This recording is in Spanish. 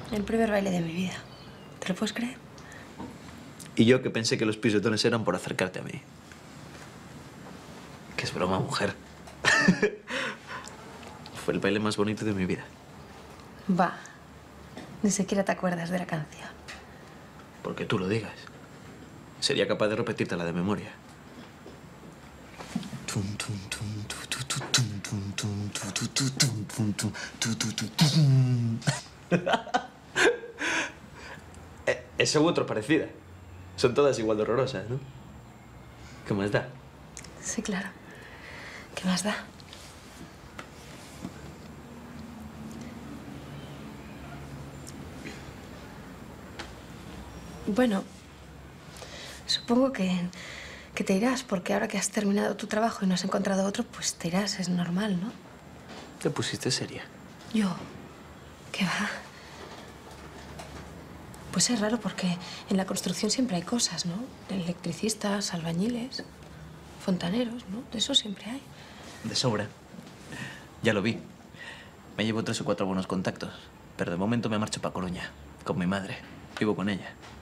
El primer baile de mi vida. ¿Te lo puedes creer? Y yo que pensé que los pisetones eran por acercarte a mí. Que es broma, mujer. Fue el baile más bonito de mi vida. Va. Ni siquiera te acuerdas de la canción. Porque tú lo digas. Sería capaz de repetírtela de memoria. Esa u otra parecida. Son todas igual de horrorosas, ¿no? ¿Qué más da? Sí, claro. ¿Qué más da? Bueno, supongo que te irás, porque ahora que has terminado tu trabajo y no has encontrado otro, pues te irás, es normal, ¿no? ¿Te pusiste seria? Yo. ¿Qué va? Pues es raro porque en la construcción siempre hay cosas, ¿no? Electricistas, albañiles, fontaneros, ¿no? De eso siempre hay. De sobra. Ya lo vi. Me llevo 3 o 4 buenos contactos. Pero de momento me marcho para Coruña. Con mi madre. Vivo con ella.